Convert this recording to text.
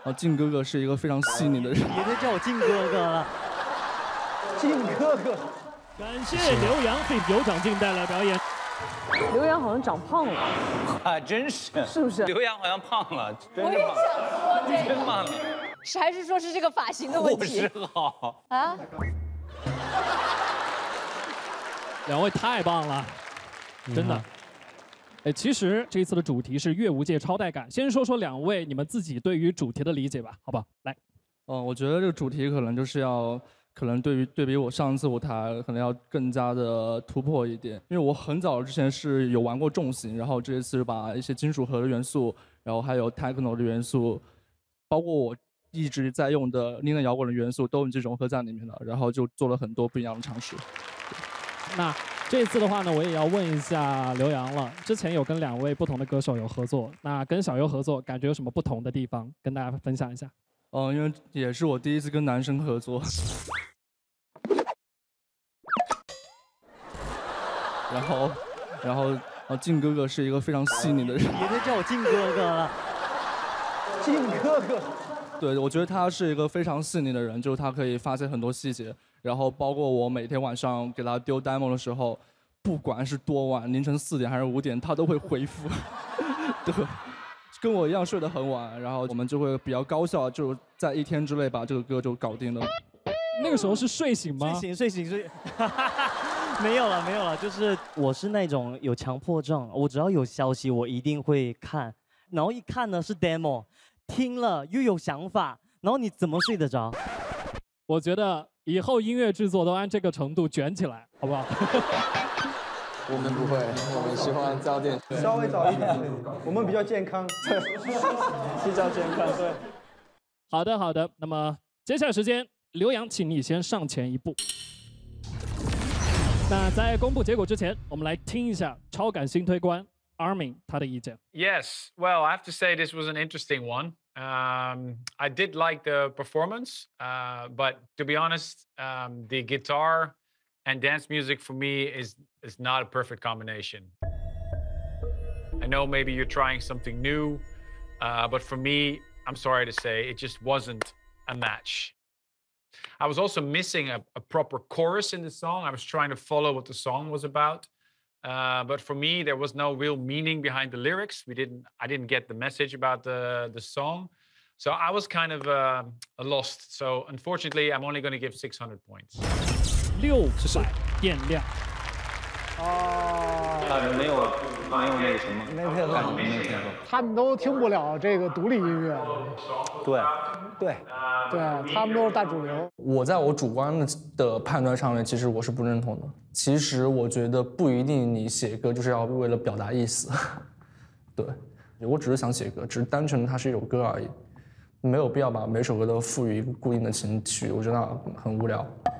靖哥哥是一个非常细腻的人。 别再叫我靖哥哥了， 靖哥哥。 感谢刘洋为有长靖带来表演。 刘洋好像长胖了， 啊，真是， 是不是？ 刘洋好像胖了，真我也想说这个， 真胖了， 还是说是这个发型的问护题士好啊？ 两位太棒了，真的。哎，其实这一次的主题是乐舞界超带感。先说说两位你们自己对于主题的理解吧，好不好？来， 我觉得这个主题可能就是可能对比我上次舞台，可能要更加的突破一点。因为我很早之前是有玩过重型，然后这一次是把一些金属核的元素，然后还有 techno 的元素，包括我一直在用的另类摇滚的元素，都已经融合在里面了，然后就做了很多不一样的尝试。 那这次的话呢，我也要问一下刘洋了。之前有跟两位不同的歌手有合作，那跟小优合作，感觉有什么不同的地方，跟大家分享一下？ 因为也是我第一次跟男生合作，然后靖哥哥是一个非常细腻的人。 别再叫我靖哥哥了， 靖哥哥。 对，我觉得他是一个非常细腻的人，就是他可以发现很多细节，然后包括我每天晚上给他丢 demo 的时候，不管是多晚，凌晨4点还是5点，他都会回复。对，跟我一样睡得很晚，然后我们就会比较高效，就在1天之内把这个歌就搞定了。 那个时候是睡醒吗？ 睡醒。没有了，就是我是那种有强迫症，我只要有消息我一定会看，然后一看呢是 demo， 听了又有想法，然后你怎么睡得着？ 我觉得以后音乐制作都按这个程度卷起来，好不好？ 我们不会，我们喜欢早点睡， 稍微早一点，我们比较健康， 比较健康，对。 好的，那么接下来时间，刘洋，请你先上前一步。那在公布结果之前，我们来听一下超感新推官 Armin 他的意见。 Yes, well, I have to say this was an interesting one. I did like the performance, but to be honest, the guitar and dance music for me is not a perfect combination. I know maybe you're trying something new, but for me, I'm sorry to say, it just wasn't a match. I was also missing a proper chorus in the song. I was trying to follow what the song was about. But for me, there was no real meaning behind the lyrics. I didn't get the message about the song. So I was kind of lost. So unfortunately, I'm only going to give 600 points. 600电量。 没有那个什么， 没配合， 没有配合。 他们都听不了这个独立音乐。对，他们都是大主流。 我在我主观的判断上面，其实我是不认同的。其实我觉得不一定你写歌就是要为了表达意思。对，我只是想写歌，只是单纯的它是一首歌而已，没有必要把每首歌都赋予一个固定的情绪，我觉得很无聊。